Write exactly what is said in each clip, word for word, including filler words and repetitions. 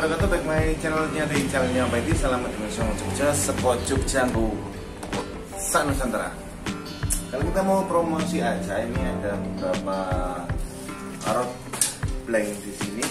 welcome back my channelnya di channelnya Pak Edi. Selamat menonton Jogja, Seko Jogjaku Sanusantara. Kalau kita mau promosi aja, ini ada beberapa karot blank di sini.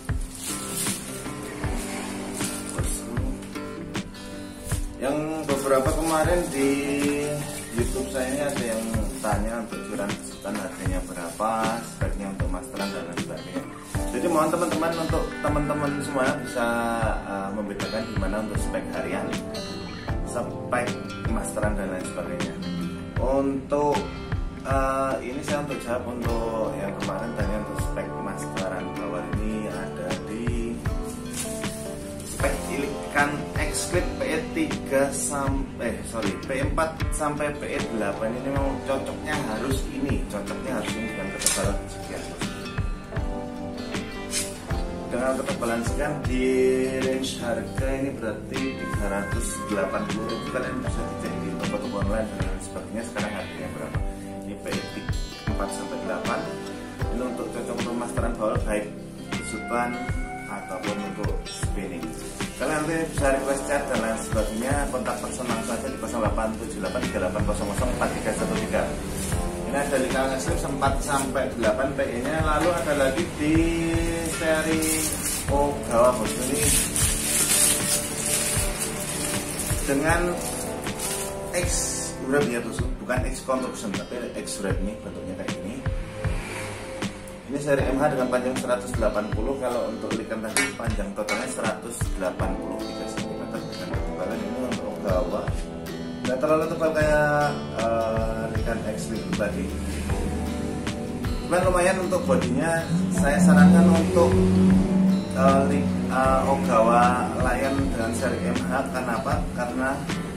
Yang beberapa kemarin di YouTube saya ini ada yang tanya untuk curan kesukaan harganya berapa, speknya untuk masteran dan lain sebagainya. Jadi mohon teman-teman untuk teman-teman semua bisa uh, membedakan gimana untuk spek harian, spek masteran dan lain sebagainya. Untuk uh, ini saya untuk jawab untuk yang kemarin tanya untuk spek masteran bawah ini ada di spek Ilikan X-Clip P E tiga sampai sorry P E empat sampai P E delapan ini memang cocoknya harus ini, cocoknya harus ini dengan ketebalan sekian. Dengan ketebalan sekian di range harga ini berarti tiga ratus delapan puluh ribu. Kalian bisa dicek di toko-toko online dan lain sebagainya. Sekarang harganya berapa? Ini P E empat sampai delapan. Ini untuk cocok untuk masteran bawal baik kesukaan ataupun untuk spinning. Kalian nanti bisa request chat dan lain sebagainya. Kontak person langsung saja di nol delapan tujuh delapan tiga delapan nol nol empat tiga satu tiga. Ini ada di kalangan slip empat sampai delapan P E nya. Lalu ada lagi di seri Ogawa bos ini dengan X wrap ya bos, bukan X construction tapi X wrap nih bentuknya kayak gini. Ini seri M H dengan panjang seratus delapan puluh. Kalau untuk likan tadi panjang totalnya seratus delapan puluh tiga sentimeter dengan ketebalan ini untuk Ogawa. Nggak terlalu tebal kayak uh, likan X wrap tadi. Cuman lumayan untuk bodinya. Saya sarankan untuk uh, uh, Ogawa Lion dengan seri M H. Kenapa? Karena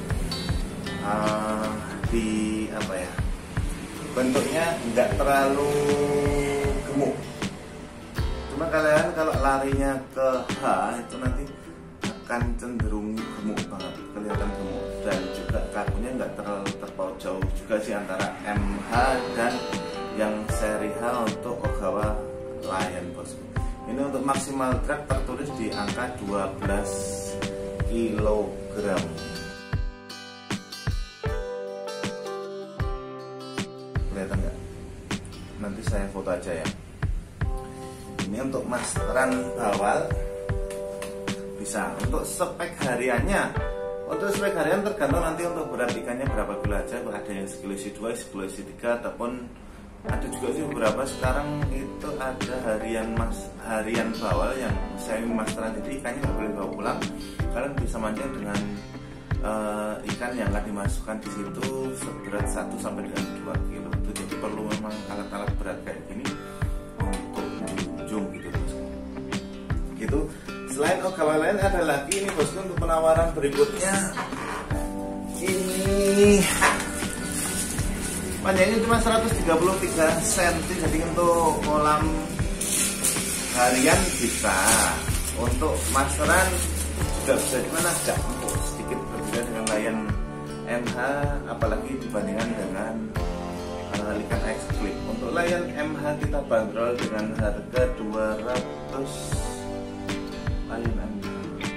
uh, di apa ya, bentuknya nggak terlalu gemuk. Cuma kalian kalau larinya ke H itu nanti akan cenderung gemuk banget, kelihatan gemuk, dan juga kakunya nggak terlalu terpaut jauh juga sih antara M H dan yang seri H untuk Ogawa Lion bos. Ini untuk maksimal drag tertulis di angka dua belas kilogram. Kelihatan nggak? Nanti saya foto aja ya. Ini untuk masteran bawal bisa. Untuk spek hariannya, untuk spek harian tergantung nanti untuk berat ikannya berapa kilo aja. Ada yang sekilo isi dua, sekilo isi tiga, ataupun ada juga sih beberapa sekarang itu ada harian mas harian bawal yang semi masteran, jadi ikannya nggak boleh bawa pulang. Kalian bisa mancing dengan uh, ikan yang akan dimasukkan di situ seberat satu sampai dengan dua kilo. Itu jadi perlu memang alat-alat berat kayak gini untuk ujung gitu bosku. Gitu. Selain Ogawa lain ada lagi ini bosku untuk penawaran berikutnya. Ini panjangnya cuma seratus tiga puluh tiga sentimeter, jadi untuk kolam harian bisa, untuk masteran juga bisa. Dimana agak empuk sedikit berbeda dengan Lion M H, apalagi dibandingkan dengan uh, Likan X-Clip. Untuk Lion M H kita bandrol dengan harga dua ratus Lion M H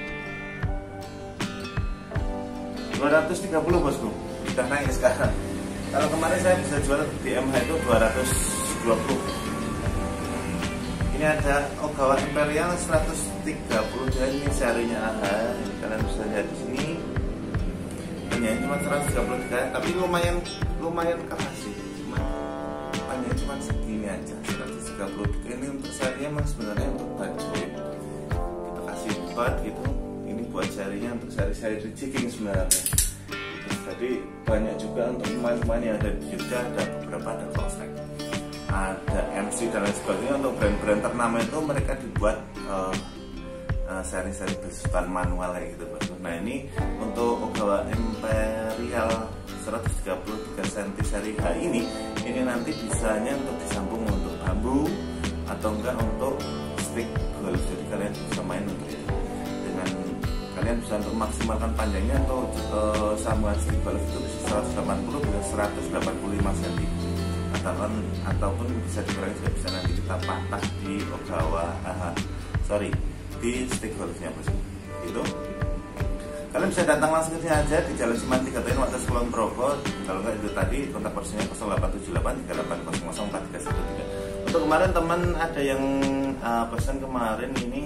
dua ratus tiga puluh bosku, sudah naik sekarang. Kalau kemarin saya bisa jual di M H itu dua ratus dua puluh. Ini ada Ogawa Imperial seratus tiga puluh, dan ini serinya A H. Kalian bisa lihat di sini. Panjangnya cuma seratus tiga puluh tiga, tapi lumayan lumayan keras sih. Cuma panjangnya cuma segini aja, seratus tiga puluh tiga. Ini untuk serinya mas sebenarnya untuk baju. Kita kasih buat gitu. Ini buat serinya untuk seri-seri jigging sebenarnya. Jadi banyak juga untuk pemain-pemain yang ada di Jogja, ada beberapa, ada Volkswagen, ada M C dan lain sebagainya. Untuk brand-brand ternama itu mereka dibuat uh, uh, seri-seri besutan manual kayak gitu bos. Nah ini untuk Ogawa Imperial seratus tiga puluh tiga sentimeter seri H ini, ini nanti bisanya untuk disambung untuk bambu atau enggak untuk stick golf. Jadi kalian bisa main untuk itu. Dengan kalian bisa untuk maksimalkan panjangnya atau uh, sambungan stick golf itu bisa seratus delapan puluh hingga seratus delapan puluh lima sentimeter, ataupun ataupun bisa dikurangi, juga bisa nanti kita patah di Ogawa. Aha, sorry di stick golfnya bosku. Itu kalian bisa datang langsung ke sini aja di Jalan Siman tiga Tahun Wates Kulon Progo. Kalau nggak itu tadi kontak personnya nol delapan tujuh delapan tiga delapan nol nol empat tiga satu tiga. Untuk kemarin teman ada yang uh, pesan kemarin ini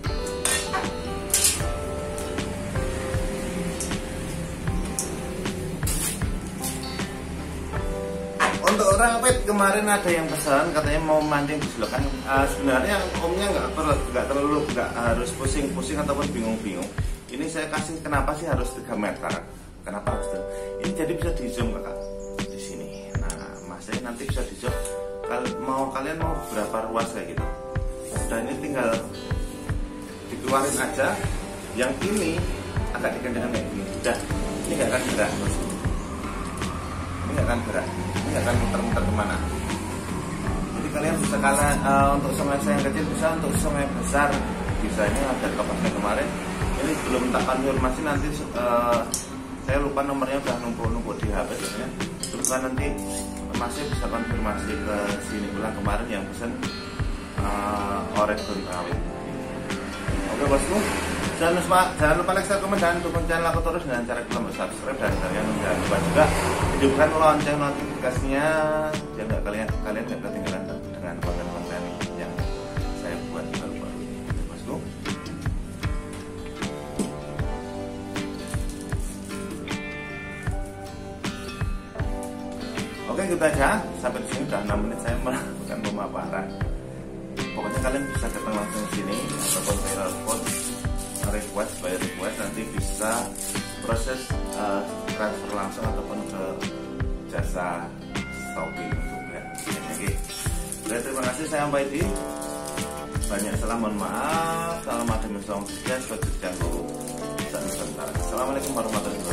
untuk orang pet kemarin ada yang pesan katanya mau mancing di selokan. Uh, sebenarnya omnya nggak perlu nggak terlalu nggak harus pusing-pusing ataupun bingung-bingung. Ini saya kasih kenapa sih harus tiga meter? Kenapa harus tiga? Ini jadi bisa di zoom kakak di sini. Nah, masnya nanti bisa di zoom. Kalau mau kalian mau berapa ruas kayak gitu. Udah ini tinggal dikeluarin aja. Yang ini agak dikendalikan kayak gini. Udah, ini nggak akan gerak. Ini nggak akan gerak. Ini nggak akan muter-muter kemana. Jadi kalian bisa kalian uh, untuk sungai saya yang kecil bisa, untuk sungai besar bisanya ada kapasnya kemarin. Ini belum tak konfirmasi nanti uh, saya lupa nomornya udah numpuk-numpuk di H P sebenarnya. Terus kan nanti masih bisa konfirmasi ke sini pulang kemarin yang pesan uh, Oregon rawit. Oke bosku, jangan lupa jangan lupa like, share, komen dan dukung channel aku terus dengan cara klik tombol subscribe dan kalian jangan lupa juga hidupkan lonceng notifikasinya biar kalian kalian nggak ketinggalan dengan konten-konten yang saya buat baru-baru. Oke bosku. Oke gitu aja, sampai di sini udah enam menit saya melakukan pemaparan. Pokoknya kalian bisa datang langsung ke sini ataupun telepon request by request, nanti bisa proses uh, transfer langsung ataupun ke jasa stopping untuk ya. Oke. Oke, terima kasih, saya Mbak Edi. Banyak salam, mohon maaf. Salam ada misal sukses, sukses jangan lupa. Assalamualaikum warahmatullahi wabarakatuh.